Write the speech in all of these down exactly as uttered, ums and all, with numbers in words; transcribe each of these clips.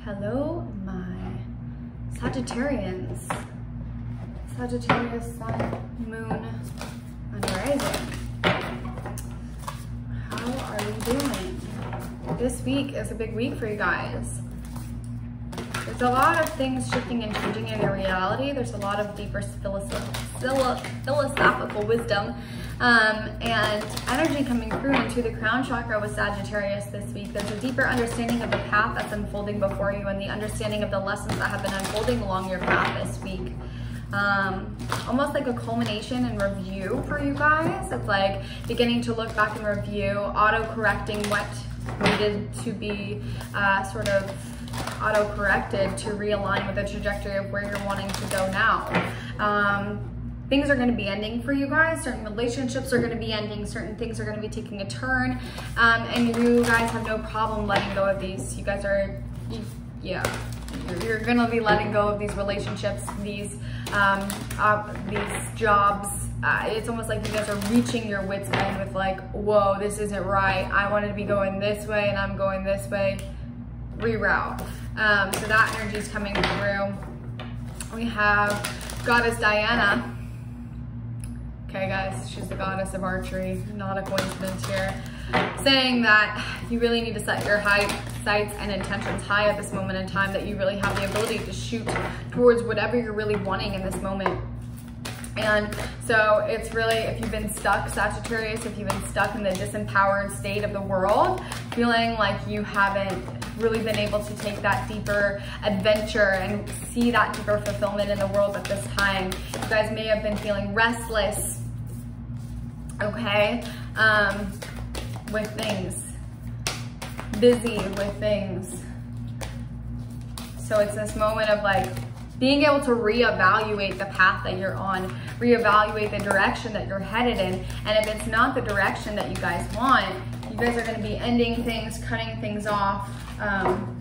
Hello, my Sagittarians. Sagittarius, Sun, Moon, and Rising. How are you doing? This week is a big week for you guys. There's a lot of things shifting and changing in your reality. There's a lot of deeper philosophical wisdom um, and energy coming through into the crown chakra with Sagittarius this week. There's a deeper understanding of the path that's unfolding before you and the understanding of the lessons that have been unfolding along your path this week. Um, almost like a culmination and review for you guys. It's like beginning to look back and review, auto-correcting what needed to be uh, sort of auto-corrected to realign with the trajectory of where you're wanting to go now. Um, things are going to be ending for you guys. Certain relationships are going to be ending. Certain things are going to be taking a turn. Um, and you guys have no problem letting go of these. You guys are, yeah, you're, you're going to be letting go of these relationships, these, um, uh, these jobs. Uh, it's almost like you guys are reaching your wits' end with like, whoa, this isn't right. I wanted to be going this way and I'm going this way. Reroute. Um, so that energy is coming through. We have Goddess Diana. Okay, guys, she's the goddess of archery. Not a coincidence here. Saying that you really need to set your high sights and intentions high at this moment in time, that you really have the ability to shoot towards whatever you're really wanting in this moment. And so it's really, if you've been stuck, Sagittarius, if you've been stuck in the disempowered state of the world, feeling like you haven't really been able to take that deeper adventure and see that deeper fulfillment in the world at this time. You guys may have been feeling restless, okay, um, with things, busy with things. So it's this moment of like, being able to reevaluate the path that you're on, reevaluate the direction that you're headed in. And if it's not the direction that you guys want, you guys are going to be ending things, cutting things off, um,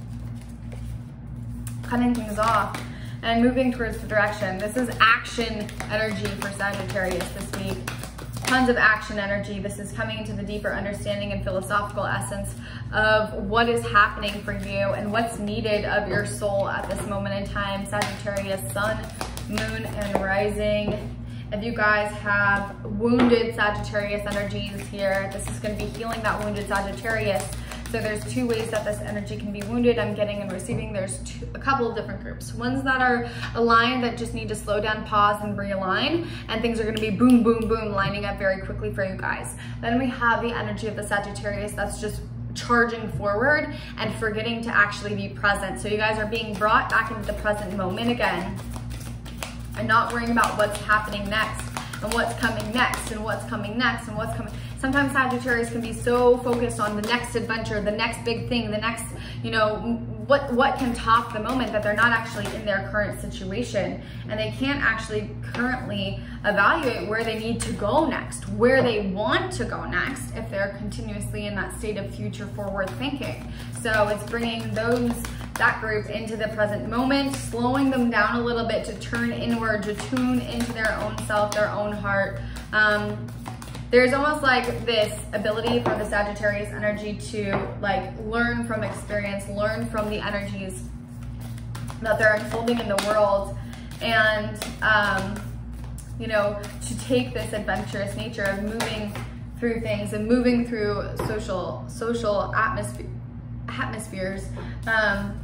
cutting things off and moving towards the direction. This is action energy for Sagittarius this week. Tons of action energy. This is coming into the deeper understanding and philosophical essence of what is happening for you and what's needed of your soul at this moment in time. Sagittarius, Sun, Moon, and Rising. If you guys have wounded Sagittarius energies here, this is going to be healing that wounded Sagittarius. So there's two ways that this energy can be wounded. I'm getting and receiving. There's two, a couple of different groups. Ones that are aligned that just need to slow down, pause, and realign. And things are going to be boom, boom, boom, lining up very quickly for you guys. Then we have the energy of the Sagittarius that's just charging forward and forgetting to actually be present. So you guys are being brought back into the present moment again and not worrying about what's happening next and what's coming next and what's coming next and what's coming. Sometimes Sagittarius can be so focused on the next adventure, the next big thing, the next, you know, what, what can top the moment, that they're not actually in their current situation and they can't actually currently evaluate where they need to go next, where they want to go next if they're continuously in that state of future forward thinking. So it's bringing those, that group into the present moment, slowing them down a little bit to turn inward, to tune into their own self, their own heart. Um, There's almost like this ability for the Sagittarius energy to like learn from experience, learn from the energies that they're unfolding in the world, and um, you know, to take this adventurous nature of moving through things and moving through social social atmosphere atmospheres um,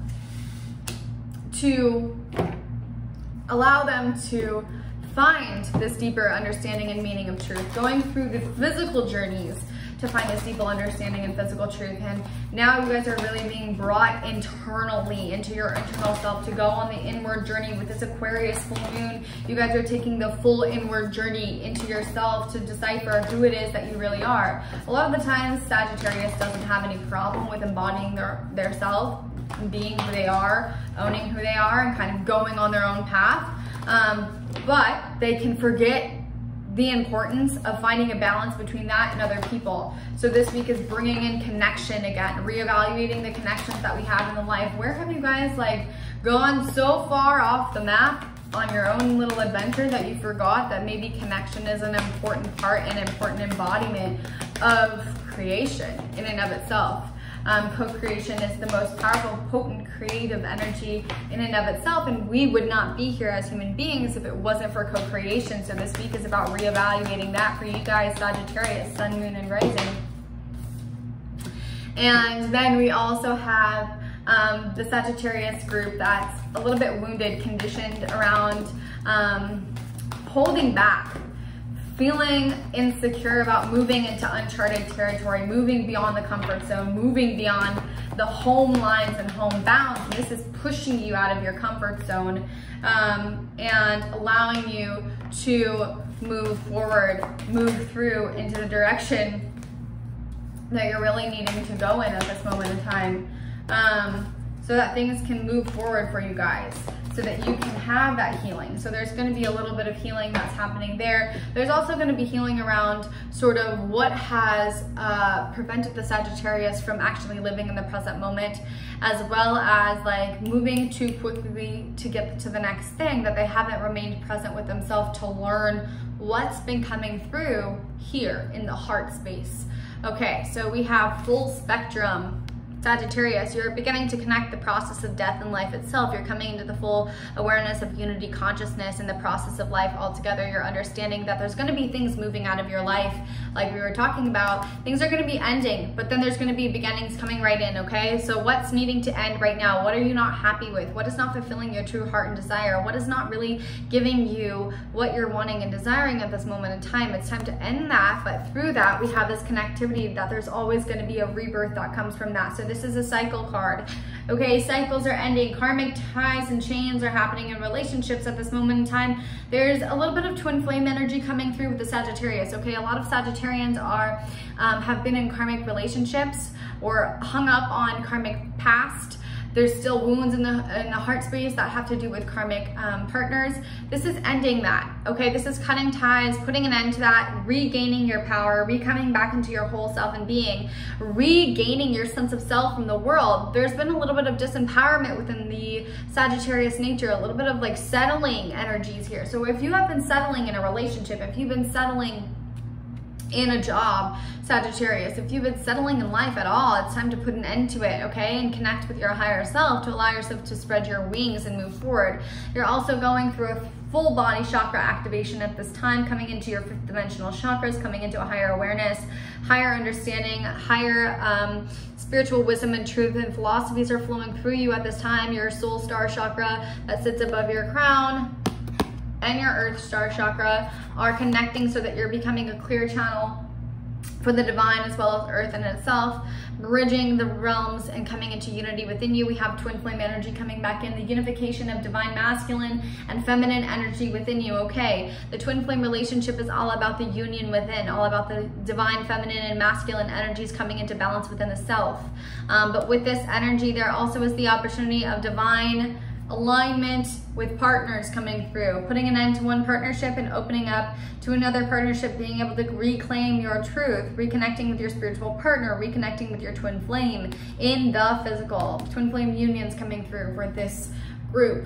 to allow them to find this deeper understanding and meaning of truth, going through the physical journeys to find this deeper understanding and physical truth. And now you guys are really being brought internally into your internal self to go on the inward journey with this Aquarius full moon. You guys are taking the full inward journey into yourself to decipher who it is that you really are. A lot of the times Sagittarius doesn't have any problem with embodying their, their self, being who they are, owning who they are, and kind of going on their own path. Um, but they can forget the importance of finding a balance between that and other people. So this week is bringing in connection again, reevaluating the connections that we have in the life. Where have you guys like gone so far off the map on your own little adventure that you forgot that maybe connection is an important part and important embodiment of creation in and of itself? Um, co-creation is the most powerful, potent, creative energy in and of itself, and we would not be here as human beings if it wasn't for co-creation. So this week is about reevaluating that for you guys, Sagittarius, Sun, Moon, and Rising. And then we also have um, the Sagittarius group that's a little bit wounded, conditioned around um, holding back, feeling insecure about moving into uncharted territory, moving beyond the comfort zone, moving beyond the home lines and home bounds. And this is pushing you out of your comfort zone um, and allowing you to move forward, move through into the direction that you're really needing to go in at this moment in time, um, so that things can move forward for you guys, so that you can have that healing. So there's going to be a little bit of healing that's happening there. There's also going to be healing around sort of what has uh, prevented the Sagittarius from actually living in the present moment, as well as like moving too quickly to get to the next thing, that they haven't remained present with themselves to learn what's been coming through here in the heart space. Okay, so we have full spectrum Sagittarius. You're beginning to connect the process of death and life itself. You're coming into the full awareness of unity consciousness in the process of life altogether. You're understanding that there's going to be things moving out of your life, like we were talking about. Things are going to be ending, but then there's going to be beginnings coming right in, okay? So what's needing to end right now? What are you not happy with? What is not fulfilling your true heart and desire? What is not really giving you what you're wanting and desiring at this moment in time? It's time to end that, but through that, we have this connectivity that there's always going to be a rebirth that comes from that. So this is a cycle card. Okay, cycles are ending. Karmic ties and chains are happening in relationships at this moment in time. There's a little bit of twin flame energy coming through with the Sagittarius. Okay, a lot of Sagittarians are um, have been in karmic relationships or hung up on karmic past. There's still wounds in the in the heart space that have to do with karmic um, partners. This is ending that, okay? This is cutting ties, putting an end to that, regaining your power, re-coming back into your whole self and being, regaining your sense of self from the world. There's been a little bit of disempowerment within the Sagittarius nature, a little bit of like settling energies here. So if you have been settling in a relationship, if you've been settling in a job, Sagittarius, if you've been settling in life at all, it's time to put an end to it, okay? And connect with your higher self to allow yourself to spread your wings and move forward. You're also going through a full body chakra activation at this time, coming into your fifth dimensional chakras, coming into a higher awareness, higher understanding, higher um, spiritual wisdom and truth and philosophies are flowing through you at this time. Your soul star chakra that sits above your crown and your earth star chakra are connecting so that you're becoming a clear channel for the divine as well as earth in itself, bridging the realms and coming into unity within you. We have twin flame energy coming back in, the unification of divine masculine and feminine energy within you, okay? The twin flame relationship is all about the union within, all about the divine feminine and masculine energies coming into balance within the self. Um, but with this energy, there also is the opportunity of divine alignment with partners coming through, putting an end to one partnership and opening up to another partnership, being able to reclaim your truth, reconnecting with your spiritual partner, reconnecting with your twin flame in the physical. Twin flame unions coming through for this group.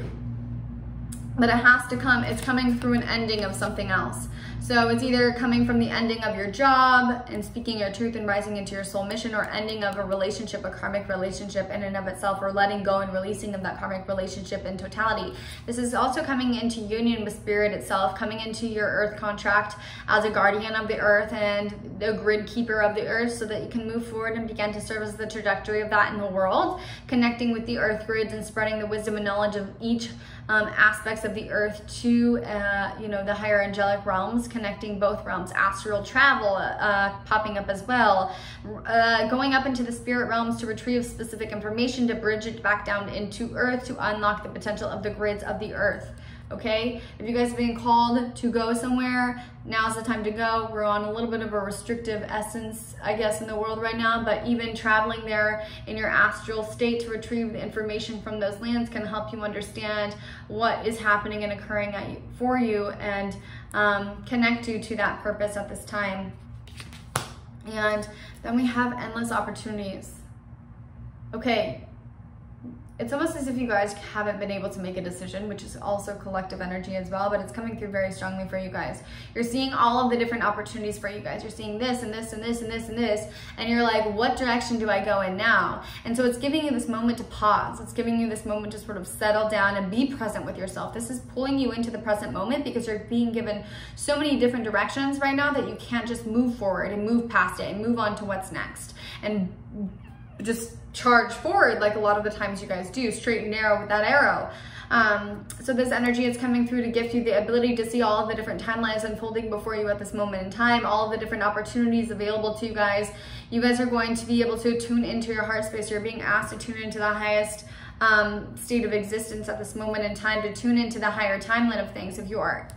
But it has to come, it's coming through an ending of something else. So it's either coming from the ending of your job and speaking your truth and rising into your soul mission, or ending of a relationship, a karmic relationship in and of itself, or letting go and releasing of that karmic relationship in totality. This is also coming into union with spirit itself, coming into your earth contract as a guardian of the earth and the grid keeper of the earth, so that you can move forward and begin to serve as the trajectory of that in the world, connecting with the earth grids and spreading the wisdom and knowledge of each um, aspects of the earth to uh, you know, the higher angelic realms, connecting both realms, astral travel uh, popping up as well, uh, going up into the spirit realms to retrieve specific information, to bridge it back down into earth, to unlock the potential of the grids of the earth. Okay, if you guys have been called to go somewhere, now's the time to go. We're on a little bit of a restrictive essence, I guess, in the world right now, but even traveling there in your astral state to retrieve the information from those lands can help you understand what is happening and occurring at you, for you, and um, connect you to that purpose at this time. And then we have endless opportunities. Okay, it's almost as if you guys haven't been able to make a decision, which is also collective energy as well, but it's coming through very strongly for you guys. You're seeing all of the different opportunities for you guys. You're seeing this and this and this and this and this, and you're like, what direction do I go in now? And so it's giving you this moment to pause. It's giving you this moment to sort of settle down and be present with yourself. This is pulling you into the present moment because you're being given so many different directions right now that you can't just move forward and move past it and move on to what's next and just charge forward like a lot of the times you guys do, straight and narrow with that arrow. Um, so this energy is coming through to gift you the ability to see all of the different timelines unfolding before you at this moment in time, all of the different opportunities available to you guys. You guys are going to be able to tune into your heart space. You're being asked to tune into the highest um, state of existence at this moment in time, to tune into the higher timeline of things. If you are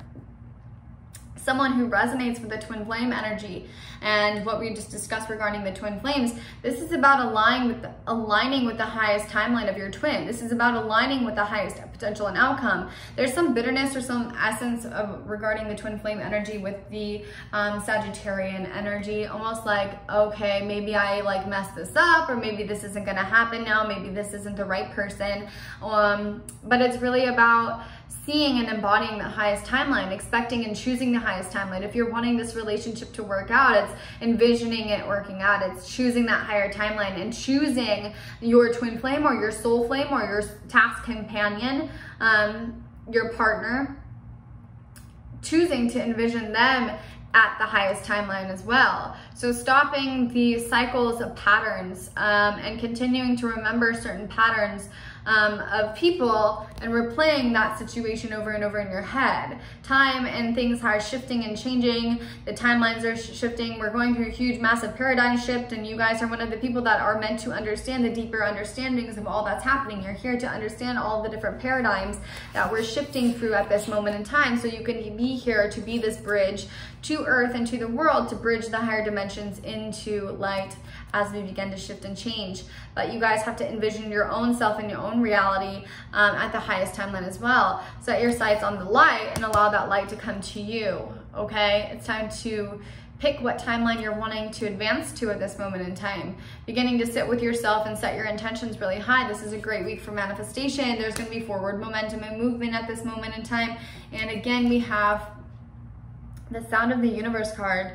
someone who resonates with the twin flame energy and what we just discussed regarding the twin flames, this is about aligning with the, aligning with the highest timeline of your twin. This is about aligning with the highest potential and outcome. There's some bitterness or some essence of regarding the twin flame energy with the um, Sagittarian energy, almost like, okay, maybe I like messed this up, or maybe this isn't gonna happen now, maybe this isn't the right person. Um, but it's really about seeing and embodying the highest timeline, expecting and choosing the highest timeline. If you're wanting this relationship to work out, it's envisioning it working out. It's choosing that higher timeline and choosing your twin flame or your soul flame or your task companion, um, your partner, choosing to envision them at the highest timeline as well. So stopping the cycles of patterns um, and continuing to remember certain patterns um, of people and replaying that situation over and over in your head. Time and things are shifting and changing. The timelines are sh shifting. We're going through a huge, massive paradigm shift, and you guys are one of the people that are meant to understand the deeper understandings of all that's happening. You're here to understand all the different paradigms that we're shifting through at this moment in time, so you can be here to be this bridge to earth and to the world, to bridge the higher dimensions into light as we begin to shift and change. But you guys have to envision your own self and your own reality um, at the highest timeline as well. Set your sights on the light and allow that light to come to you, okay? It's time to pick what timeline you're wanting to advance to at this moment in time. Beginning to sit with yourself and set your intentions really high. This is a great week for manifestation. There's gonna be forward momentum and movement at this moment in time. And again, we have the Sound of the Universe card.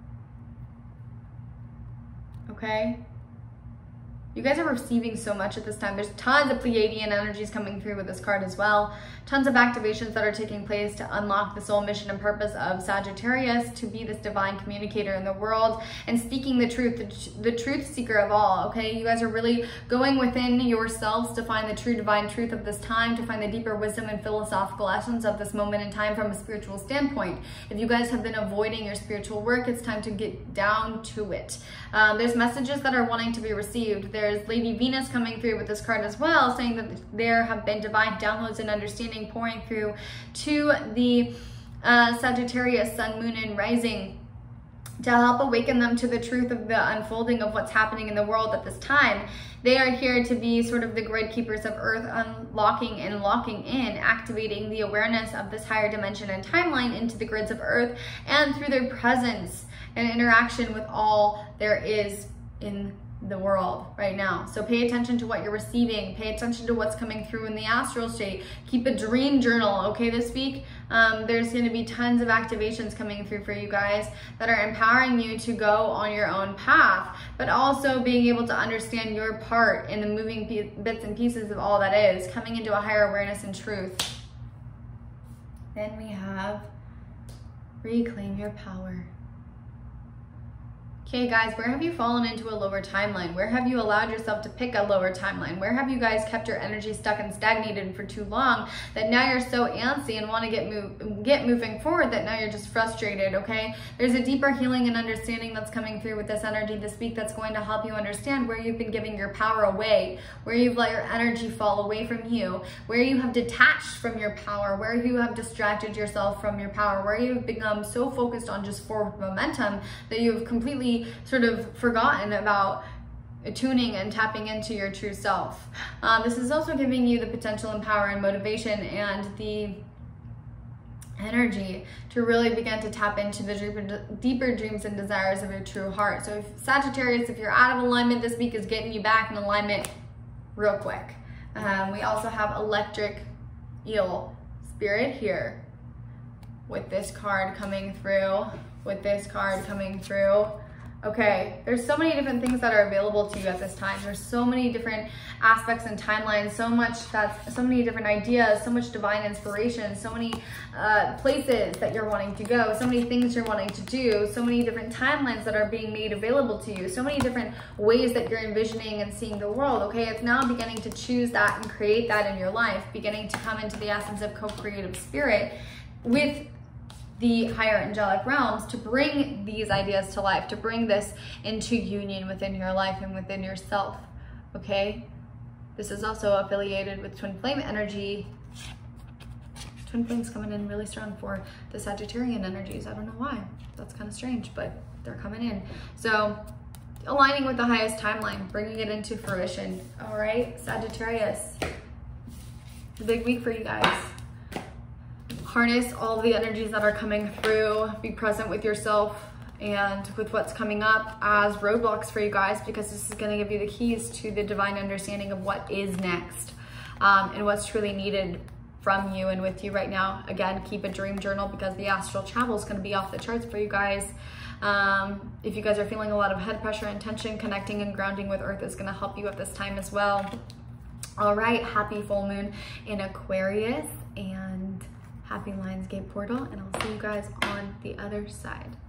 Okay? You guys are receiving so much at this time. There's tons of Pleiadian energies coming through with this card as well. Tons of activations that are taking place to unlock the soul mission and purpose of Sagittarius, to be this divine communicator in the world and speaking the truth, the, the truth seeker of all, okay? You guys are really going within yourselves to find the true divine truth of this time, to find the deeper wisdom and philosophical essence of this moment in time from a spiritual standpoint. If you guys have been avoiding your spiritual work, it's time to get down to it. Um, there's messages that are wanting to be received. There's Lady Venus coming through with this card as well, saying that there have been divine downloads and understanding pouring through to the uh, Sagittarius sun, moon, and rising, to help awaken them to the truth of the unfolding of what's happening in the world at this time. They are here to be sort of the grid keepers of earth, unlocking and locking in, activating the awareness of this higher dimension and timeline into the grids of earth, and through their presence and interaction with all there is in the world right now. So pay attention to what you're receiving. Pay attention to what's coming through in the astral state. Keep a dream journal, okay, this week. Um, there's going to be tons of activations coming through for you guys that are empowering you to go on your own path, but also being able to understand your part in the moving bits and pieces of all that is, coming into a higher awareness and truth. Then we have reclaim your power. Okay guys, where have you fallen into a lower timeline? Where have you allowed yourself to pick a lower timeline? Where have you guys kept your energy stuck and stagnated for too long that now you're so antsy and want to get move, get moving forward that now you're just frustrated, okay? There's a deeper healing and understanding that's coming through with this energy this week that's going to help you understand where you've been giving your power away, where you've let your energy fall away from you, where you have detached from your power, where you have distracted yourself from your power, where you've become so focused on just forward momentum that you've completely sort of forgotten about tuning and tapping into your true self. Um, this is also giving you the potential and power and motivation and the energy to really begin to tap into the deeper, deeper dreams and desires of your true heart. So if Sagittarius, if you're out of alignment, this week is getting you back in alignment real quick. Um, we also have electric eel spirit here with this card coming through, with this card coming through. Okay, there's so many different things that are available to you at this time. There's so many different aspects and timelines, so much that's, so many different ideas, so much divine inspiration, so many uh, places that you're wanting to go, so many things you're wanting to do, so many different timelines that are being made available to you, so many different ways that you're envisioning and seeing the world. Okay, it's now beginning to choose that and create that in your life, beginning to come into the essence of co-creative spirit with the higher angelic realms to bring these ideas to life, to bring this into union within your life and within yourself, okay? This is also affiliated with twin flame energy. Twin flames coming in really strong for the Sagittarian energies. I don't know why. That's kind of strange, but they're coming in. So aligning with the highest timeline, bringing it into fruition. All right, Sagittarius. It's a big week for you guys. Harness all the energies that are coming through. Be present with yourself and with what's coming up as roadblocks for you guys, because this is going to give you the keys to the divine understanding of what is next um, and what's truly needed from you and with you right now. Again, keep a dream journal because the astral travel is going to be off the charts for you guys. Um, if you guys are feeling a lot of head pressure and tension, connecting and grounding with Earth is going to help you at this time as well. All right, happy full moon in Aquarius and happy Lionsgate portal, and I'll see you guys on the other side.